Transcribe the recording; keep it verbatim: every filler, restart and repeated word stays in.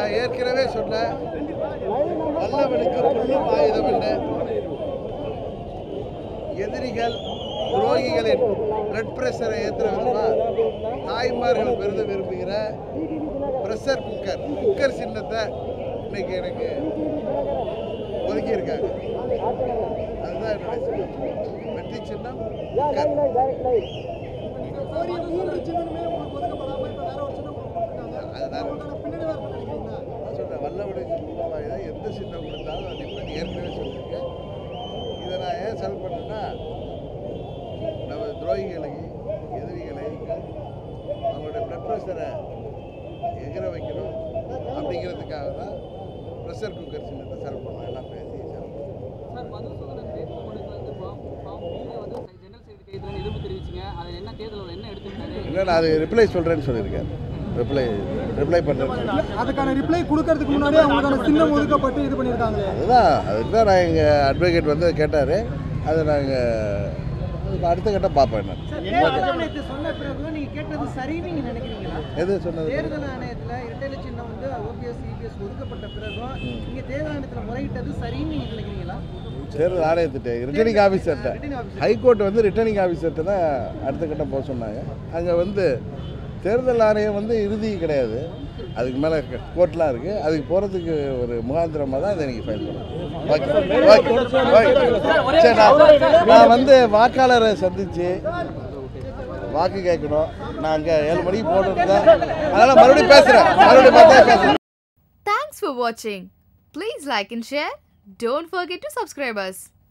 நான் ஏற்கனவே சொன்னேன், வல்லவனுக்கு புல்லும் ஆயுதம் என்ன. எதிரிகள் துரோகிகளின் பிளட் பிரஷரை ஏற்றுற விதமா தாய்மார்கள் பெருத விரும்புகிற ப்ரெஷர் குக்கர் குக்கர் சின்னத்தை இன்னைக்கு எனக்கு ஒதுக்கியிருக்காங்க. அதுதான் என்னுடைய சின்னம். வெற்றி சின்னம் குக்கர். சொல்றேன், வல்லவனுக்கு புல்லவாயுதா எந்த சின்னம் கொடுத்தாலும் அது இப்படி ஏற்கனவே சொல்லியிருக்கேன். இதை நான் ஏன் செல் பண்ணேன்னா, நம்ம துரோகிகளை எதிரிகளை அவங்களுடைய பிளட் ப்ரெஷரை எகிர வைக்கணும் அப்படிங்கிறதுக்காக தான் ப்ரெஷர் குக்கர் சின்னத்தை செல் பண்ணோம். எல்லாம் பேசி செல் இல்லை, நான் அது ரிப்ளை சொல்கிறேன்னு சொல்லியிருக்கேன். ரிப்ளை ரிப்ளை பண்ணுறேன். அதுக்கான ரிப்ளை கொடுக்கறதுக்கு முன்னாடியே அவங்களுக்கான சின்னம் ஒதுக்கப்பட்டு இது பண்ணியிருக்காங்க. அதுதான் அதுக்கு தான் நான் எங்கள் அட்வொகேட் வந்து கேட்டார். அதை நாங்கள் அடுத்த கட்ட பார்ப்பேன். என்ன சொன்ன பிறகு நீங்கள் கேட்டது சரின்னு நீங்கள் நினைக்கிறீங்களா? எது சொன்னது? தேர்தல் ஆணையத்தில் இரட்டை சின்னம் வந்து ஓபிஎஸ் இபிஎஸ் ஒதுக்கப்பட்ட பிறகு நீங்கள் தேர்தல் ஆணையத்தில் முறையிட்டது சரின்னு நீங்கள் நினைக்கிறீங்களா? தேர்தல் ஆணையத்திட்ட ரிட்டர்னிங் ஆஃபீஸர்கிட்ட ஹைகோர்ட் வந்து ரிட்டர்னிங் ஆஃபீஸர்கிட்ட தான் அடுத்த கட்டம் போக சொன்னாங்க. அங்கே வந்து தேர்தல் ஆணையம் வந்து இறுதி கிடையாது, அதுக்கு மேலே கோர்ட்லாம் இருக்குது. அதுக்கு போகிறதுக்கு ஒரு முகாந்திரமாக தான் இதை நீங்கள் ஃபைல் பண்ணணும். சரி, நான் நான் வந்து வாக்காளரை சந்தித்து வாக்கு கேட்கணும். நான் அங்கே ஏழு மணிக்கு போட்டுருந்தேன். அதனால் மறுபடியும் பேசுகிறேன் மறுபடியும் பார்த்தா பேசுகிறேன். Thanks for watching. Please like and share. Don't forget to subscribe us.